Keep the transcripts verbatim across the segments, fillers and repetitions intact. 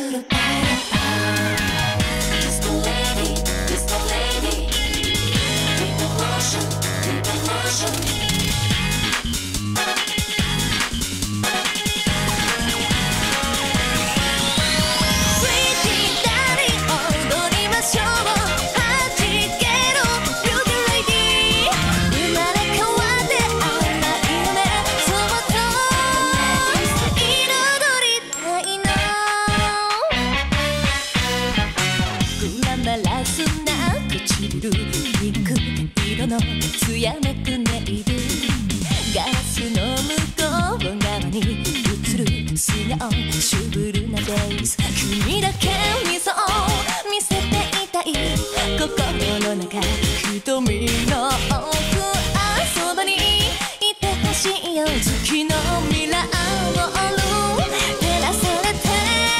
艶めくネイルガラスの向こう側に映る素顔シュールなデイズ君だけにそう見せていたい心の中瞳の奥あそばにいてほしいよ月のミラーボール照らされて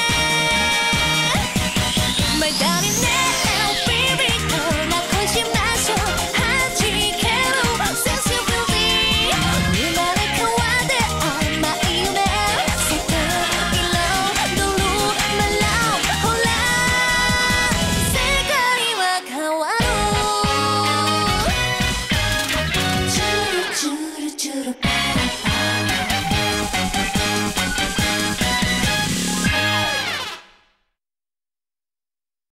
My darling now baby ほら恋しましょうチュルチュル